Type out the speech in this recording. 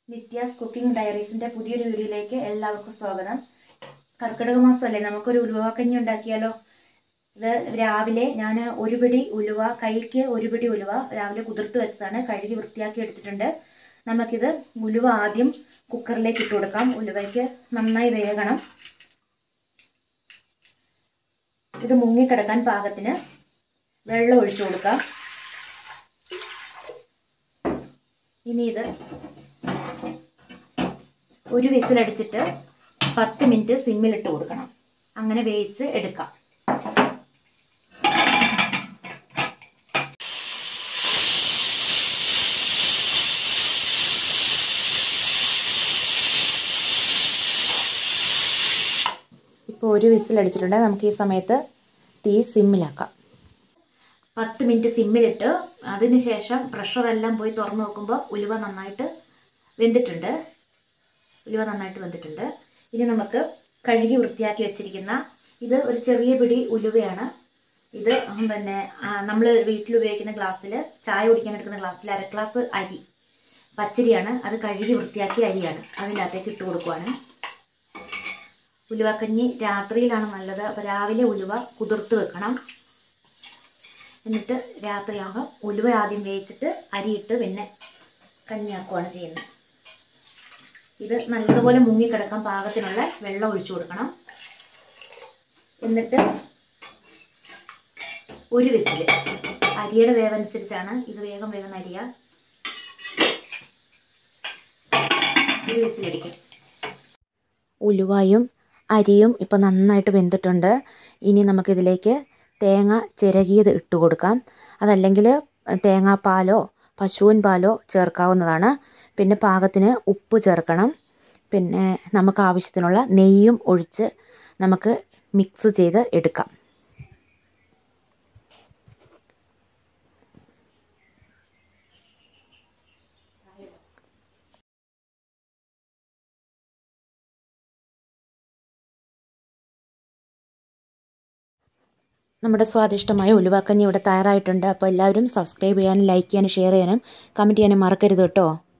Nithya's cooking ഡയറീസിന്റെ പുതിയൊരു വീഡിയോയിലേക്ക് എല്ലാവർക്കും സ്വാഗതം. കർക്കിടക മാസമല്ലേ, നമുക്കൊരു ഉലുവക്കഞ്ഞി ഉണ്ടാക്കിയാലോ. ഇത് രാവിലെ ഞാൻ ഒരു പിടി ഉലുവ, കൈക്ക് ഒരു പിടി ഉലുവ രാവിലെ കുതിർത്ത് വെച്ചതാണ്, കഴുകി വൃത്തിയാക്കി എടുത്തിട്ടുണ്ട്. നമുക്കിത് ഉലുവ ആദ്യം കുക്കറിലേക്ക് ഇട്ട് കൊടുക്കാം. ഉലുവയ്ക്ക് നന്നായി വേകണം. ഇത് മുങ്ങിക്കിടക്കാൻ പാകത്തിന് വെള്ളം ഒഴിച്ചു കൊടുക്കാം. ഇനി ഇത് ഒരു വിസിലടിച്ചിട്ട് 10 മിനിറ്റ് സിമ്മിലിട്ട് കൊടുക്കണം. അങ്ങനെ വേവിച്ച് എടുക്കാം. ഇപ്പോൾ ഒരു വിസിലടിച്ചിട്ടുണ്ട്. നമുക്ക് ഈ സമയത്ത് തീ സിമ്മിലാക്കാം. 10 മിനിറ്റ് സിമ്മിലിട്ട് അതിനുശേഷം പ്രഷറെല്ലാം പോയി തുറന്നു നോക്കുമ്പോൾ ഉലുവ നന്നായിട്ട് വെന്തിട്ടുണ്ട്. ഇനി നമുക്ക് കഴുകി വൃത്തിയാക്കി വെച്ചിരിക്കുന്ന ഇത് ഒരു ചെറിയ പിടി ഉലുവയാണ്. ഇത് പിന്നെ നമ്മൾ വീട്ടിൽ ഉപയോഗിക്കുന്ന ഗ്ലാസ്സിൽ, ചായ കുടിക്കാൻ എടുക്കുന്ന ഗ്ലാസ്സിൽ 1/2 ഗ്ലാസ് അരി, പച്ചരിയാണ്. അത് കഴുകി വൃത്തിയാക്കിയ അരിയാണ്. അതിൻ്റെ അകത്തേക്ക് ഇട്ട് കൊടുക്കുവാണ്. ഉലുവക്കഞ്ഞി രാത്രിയിലാണ് നല്ലത്. അപ്പോൾ രാവിലെ ഉലുവ കുതിർത്ത് വെക്കണം. എന്നിട്ട് രാത്രിയാകുമ്പോൾ ഉലുവ ആദ്യം വേവിച്ചിട്ട് അരിയിട്ട് പിന്നെ കഞ്ഞിയാക്കുകയാണ് ചെയ്യുന്നത്. ഇത് നല്ലതുപോലെ മുങ്ങിക്കിടക്കാൻ പാകത്തിനുള്ള വെള്ളം ഒഴിച്ചു കൊടുക്കണം. എന്നിട്ട് ഒരു വിസിൽ, അരിയുടെ വേവനുസരിച്ചാണ് ഇത്, വേഗം വേഗം അരിയ, ഒരു വിസിലടിക്കും. ഉലുവയും അരിയും ഇപ്പം നന്നായിട്ട് വെന്തിട്ടുണ്ട്. ഇനി നമുക്കിതിലേക്ക് തേങ്ങ ചിരകിയത് ഇട്ട് കൊടുക്കാം. അതല്ലെങ്കിൽ തേങ്ങാപ്പാലോ പശുവിൻ പാലോ ചേർക്കാവുന്നതാണ്. പിന്നെ പാകത്തിന് ഉപ്പ് ചേർക്കണം. പിന്നെ നമുക്ക് ആവശ്യത്തിനുള്ള നെയ്യും ഒഴിച്ച് നമുക്ക് മിക്സ് ചെയ്ത് എടുക്കാം. നമ്മുടെ സ്വാദിഷ്ടമായ ഉലുവക്കഞ്ഞി ഇവിടെ തയ്യാറായിട്ടുണ്ട്. അപ്പോൾ എല്ലാവരും സബ്സ്ക്രൈബ് ചെയ്യാനും ലൈക്ക് ചെയ്യാനും ഷെയർ ചെയ്യാനും കമൻറ്റ് ചെയ്യാനും മറക്കരുത് കേട്ടോ.